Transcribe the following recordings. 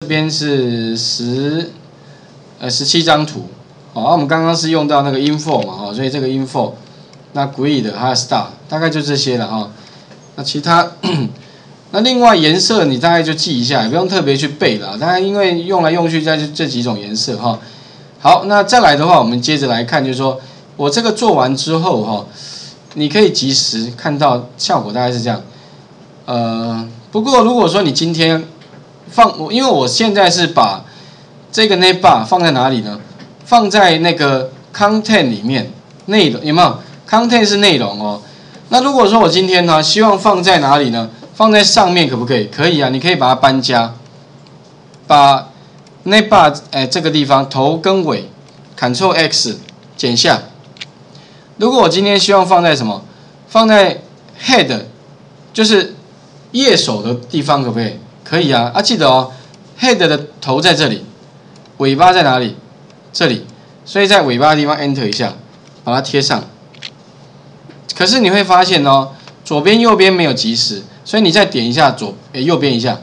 这边是17张图，好，我们刚刚是用到那个 info 嘛，所以这个 info， 那 grid 还有 star 大概就这些了哈。那其他，那另外颜色你大概就记一下，也不用特别去背了，大概因为用来用去在这几种颜色哈。好，那再来的话，我们接着来看，就是说我这个做完之后哈，你可以及时看到效果大概是这样。不过如果说你今天因为我现在是把这个 navbar 放在哪里呢？放在那个 content 里面，内容有没有 ？content 是内容哦。那如果说我今天呢，希望放在哪里呢？放在上面可不可以？可以啊，你可以把它搬家，把 navbar 这个地方头跟尾 Ctrl X 剪下。如果我今天希望放在什么？放在 head， 就是页首的地方，可不可以？可以啊，记得哦 ，head 的头在这里，尾巴在哪里？这里，所以在尾巴的地方 Enter 一下，把它贴上。可是你会发现哦，左边右边没有及时，所以你再点一下右边一下，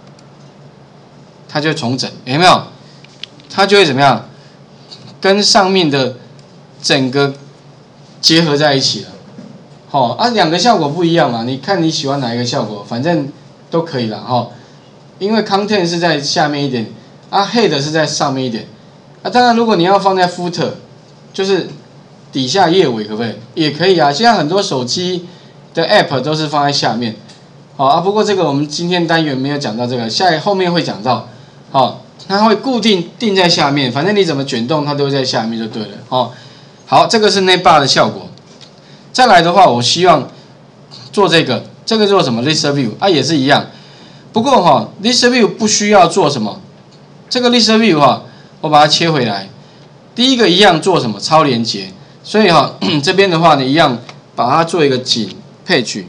它就会重整，有没有？它就会怎么样？跟上面的整个结合在一起了。好两个效果不一样嘛，你看你喜欢哪一个效果，反正都可以了哈。因为 content 是在下面一点，head 是在上面一点。当然如果你要放在 footer， 就是底下页尾，可不可以？也可以啊。现在很多手机的 app 都是放在下面。好不过这个我们今天单元没有讲到这个，后面会讲到。好，它会固定定在下面，反正你怎么卷动它都会在下面就对了。好，这个是 navbar 的效果。再来的话，我希望做这个做什么 list view 也是一样。不过list view 不需要做什么，这个 list view 我把它切回来。第一个一样做什么超连结，所以这边的话你一样把它做一个井 page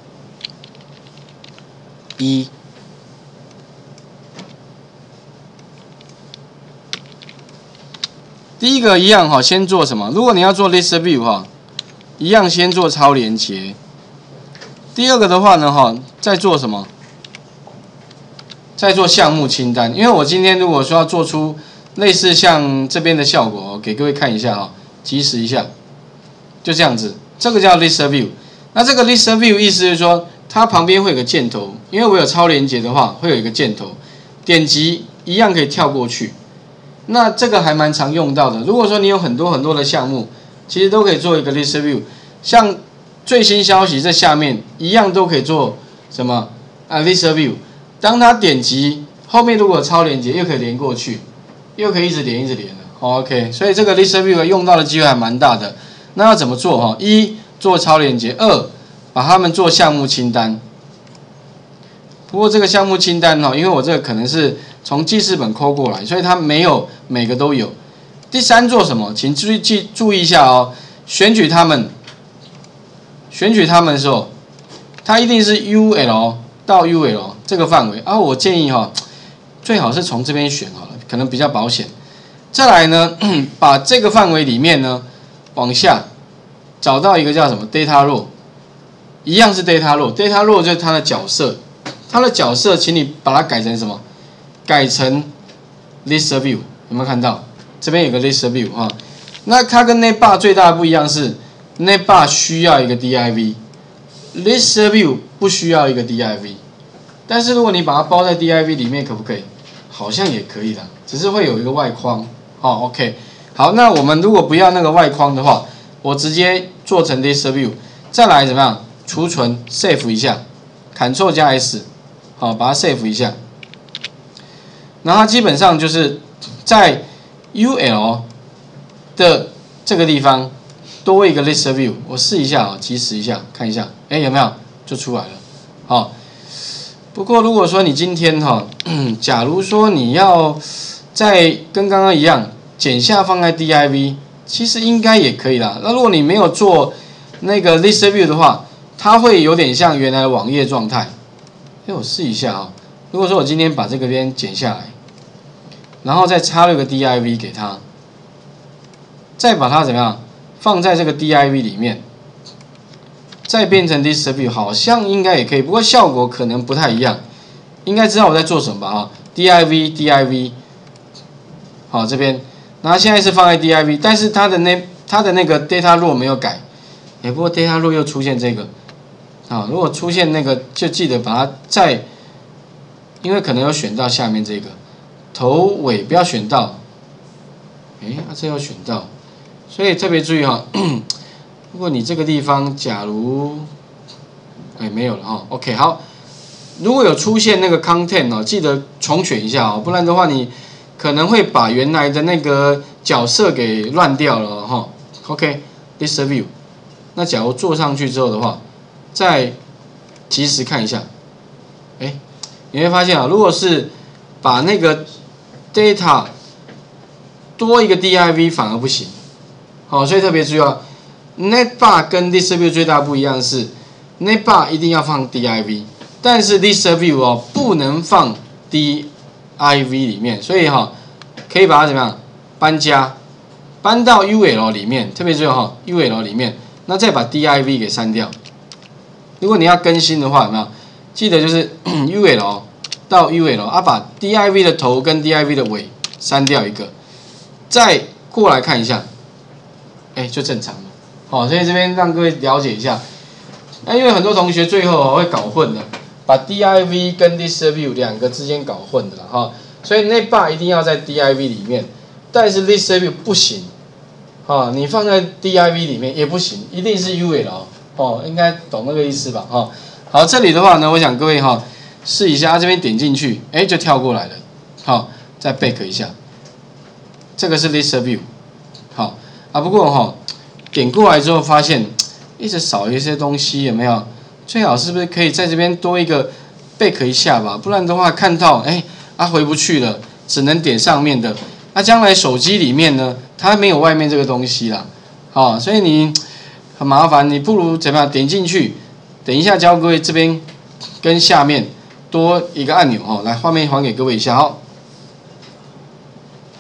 1。第一个一样先做什么？如果你要做 list view 一样先做超连结。第二个的话呢再做什么？再做项目清单。因为我今天如果说要做出类似像这边的效果，给各位看一下及时一下，就这样子。这个叫 list view。那这个 list view 意思就是说，它旁边会有个箭头，因为我有超连结的话，会有一个箭头，点击一样可以跳过去。那这个还蛮常用到的。如果说你有很多很多的项目，其实都可以做一个 list view。像最新消息在下面一样都可以做什么list view。当它点击后面如果有超连结，又可以连过去，又可以一直连了。OK， 所以这个 list view 用到的机会还蛮大的。那要怎么做？1做超连结，2把它们做项目清单。不过这个项目清单因为我这个可能是从记事本抠过来，所以它没有每个都有。第3做什么？请注意一下选举它们的时候，它一定是 UL 到 UL 这个范围我建议最好是从这边选好了，可能比较保险。再来呢，把这个范围里面呢往下找到一个叫什么 data row， 一样是 data row，data row 就是它的角色，请你把它改成什么？改成 list view， 有没有看到？这边有个 list view 那它跟 navbar 最大的不一样是 navbar 需要一个 div，list view 不需要一个 div。但是如果你把它包在 div 里面，可不可以？好像也可以的，只是会有一个外框。OK， 好，那我们如果不要那个外框的话，我直接做成 list view， 再来怎么样？储存 save 一下 ，Ctrl 加 S， 把它 save 一下。然后它基本上就是在 UL 的这个地方多一个 list view， 我试一下及时一下，看一下，有没有？就出来了。不过如果说你今天假如说你要再跟刚刚一样剪下放在 div， 其实应该也可以啦。那如果你没有做那个 list view 的话，它会有点像原来的网页状态。我试一下如果说我今天把这个边剪下来，然后再插入个 div 给它，再把它怎么样放在这个 div 里面，再变成 list view， 好像应该也可以，不过效果可能不太一样。应该知道我在做什么吧 div，好这边，然后现在是放在 div， 但是它的那个 data row 没有改，不过 data row 又出现这个，如果出现那个就记得把它再，因为可能有选到下面这个头尾不要选到，这要选到，所以特别注意如果你这个地方假如没有了OK 好，如果有出现那个 content 记得重选一下不然的话你可能会把原来的那个角色给乱掉了OK list view， 那假如做上去之后的话，再及时看一下，你会发现如果是把那个 data 多一个 div 反而不行，所以特别注意netbar 跟 list view 最大不一样是 netbar 一定要放 div， 但是 list view 不能放 div 里面，所以可以把它怎么样搬到 UL 里面，特别注意UL 里面，那再把 div 给删掉。如果你要更新的话，有没有？记得就是 UL 到 UL 把 div 的头跟 div 的尾删掉一个，再过来看一下，就正常了。所以这边让各位了解一下。因为很多同学最后会搞混的，把 div 跟 list view 两个之间搞混的了所以 netbar 一定要在 div 里面，但是 list view 不行你放在 div 里面也不行，一定是 UL应该懂那个意思吧好，这里的话呢，我想各位试一下，这边点进去，就跳过来了。再 back 一下，这个是 list view。不过点过来之后发现一直少一些东西，有没有？最好是不是可以在这边多一个 back 一下吧？不然的话看到回不去了，只能点上面的。那将来手机里面呢，它没有外面这个东西啦，所以你很麻烦，你不如怎么样？点进去，等一下教各位这边跟下面多一个按钮来，画面还给各位一下